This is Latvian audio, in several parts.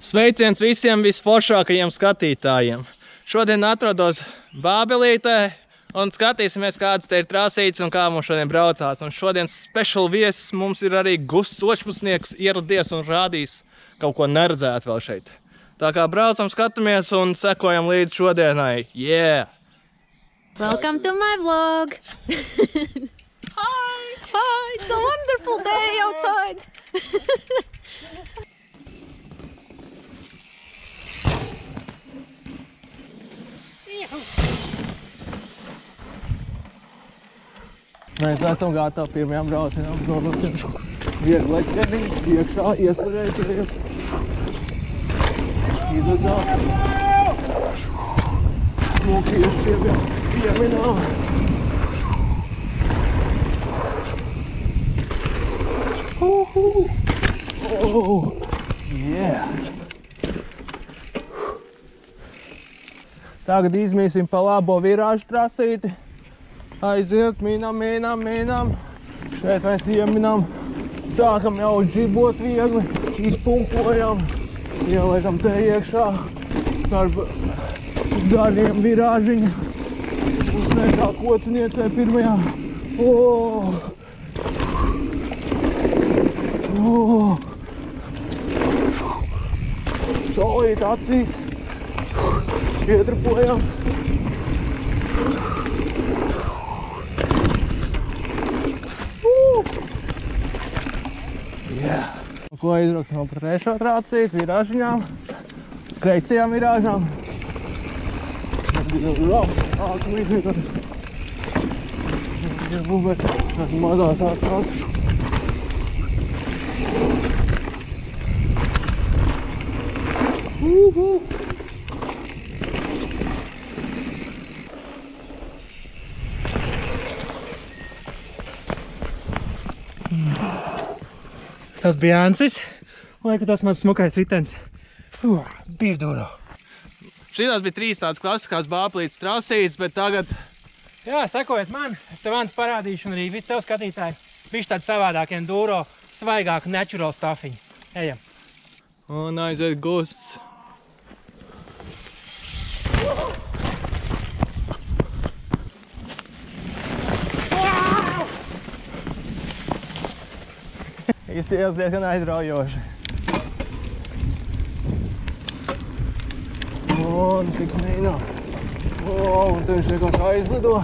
Sveiciens visiem visforšākajiem skatītājiem. Šodien atrodos Bābelītē un skatīsimies, kādas te ir trasītes un kā mums šodien braucās. Un šodien special viesis mums ir arī Gusts Očmusnieks ieradies un rādīs kaut ko neredzētu vēl šeit. Tā kā braucam, skatāmies un sekojam līdz šodienai. Yeah! Welcome to my vlog! Hi! Hi! It's a wonderful day outside! Mēs esam gatavi pirmajām braucienām. Nodoties viegli leķenī, iekšā, ieslēgties. Izvazāt. Smukieši pieminām. Oh, yeah. Tagad izmīsim pa labo virāžu trasīti. Aiziet, minam. Šeit mēs ieminam. Sākam jau džibot viegli. Izpumpojam. Ieliekam te iekšā. Starp zaļiem virāžiņa. Uzsniegtā kociniecē pirmajā. Solīt acīs. Ietrupojam. Yeah. Ko izbrauksim par trešo trācīti, virāžiņām, kreisajām virāžām. Tas mazās atsās. Tas bija Ansis, un tas mans smukais ritens. Birduro. Šitās bija 3 tādas klasiskās Bābelītes trasītes, bet tagad... Jā, sekojiet man, es tev Ants parādīšu un arī tev skatītāji. Bišķi tādi savādāki enduro, svaigāku natural stuffiņu. Ejam. Un aiziet Gusts. Izties diezgan aizraujoši. Un tik mīnā. Un te viņš kaut kā aizlido.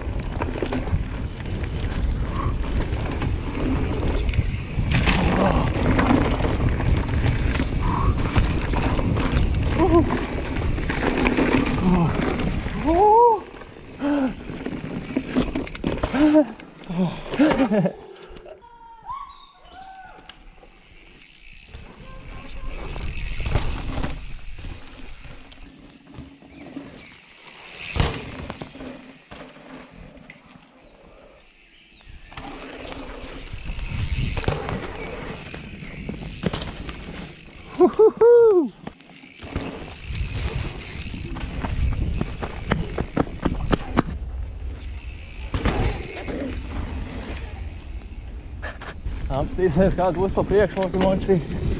Apstīsies, kā būs pa priekšu mums ir mončī.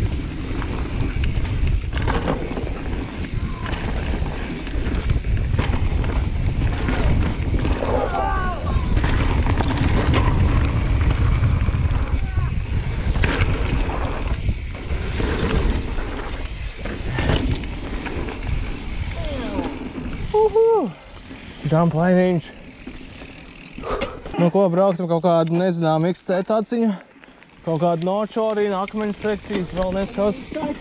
Jump lainiņš. Nu ko, brauksim kaut kādu nezināmu XC taciņu. Kaut kādu nočorīnu, akmeņu sekcijas, vēl neskaut.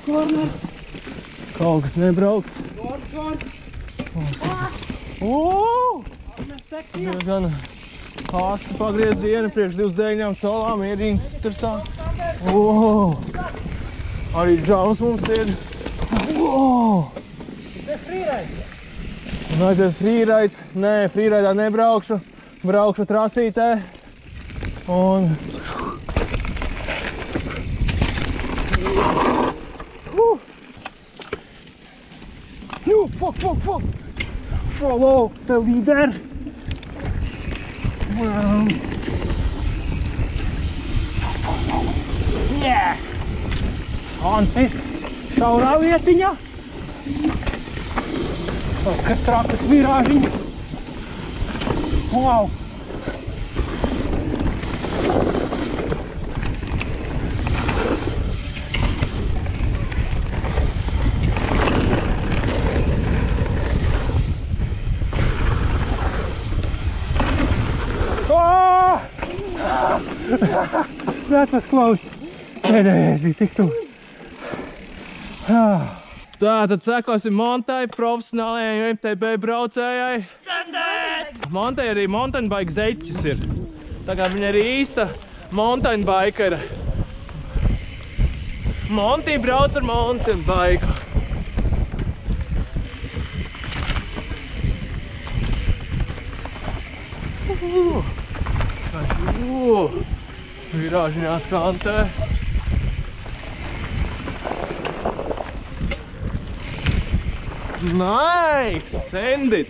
Kaut kas nebraukts. Gan āsi pagriezieni priekš 29 colām, ierīgi interesanti. Arī džams mums tiek. Un aiziet freerides. Nē, freeridā nebraukšu. Braukšu trasītē. Un... Fuck! Follow the leader! Yeah! Ansis! šaurā vietiņā. Kas trakas virāžiņi. Wow! That was close. Pēdējais bija tik tuvu. Tātad sekosim Montai, profesionālajai MTB braucējai. Montai arī mountain bike zeķis ir. Tā kā viņa ir īsta mountain biker. Monti brauc ar mountain bike. Virāžiņās kantē. Nice! Send it!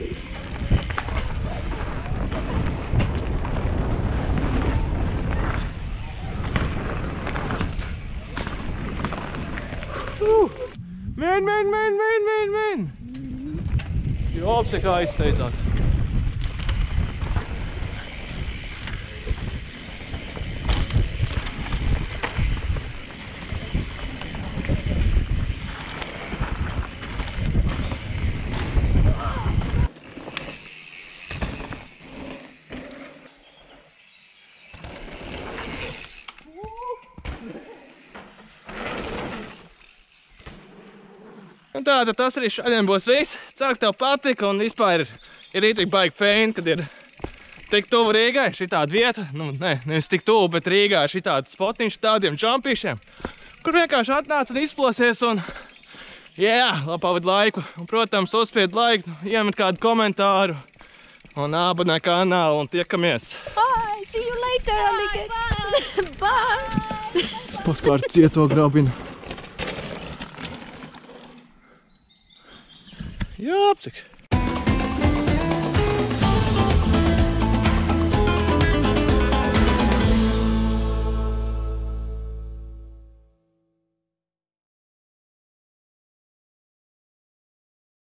Man! Jop, te kā izteicāt. Tātad tas arī šodien būs viss. Ceru, ka tev patika un vispār ir rītīgi baigi fēni, kad ir tik tuvu Rīgai šitāda vieta. Nu, nevis tik tuvu, bet Rīgā ir šitāda spotiņš tādiem džampīšiem, kur vienkārši atnāc un izplosies un labi pavadi laiku. Un, protams, uzspied laiku, iemet kādu komentāru un abonē kanālu un tiekamies. Bye! See you later, alligator! Bye! Paskārt cieto grabinu. Jāpcik.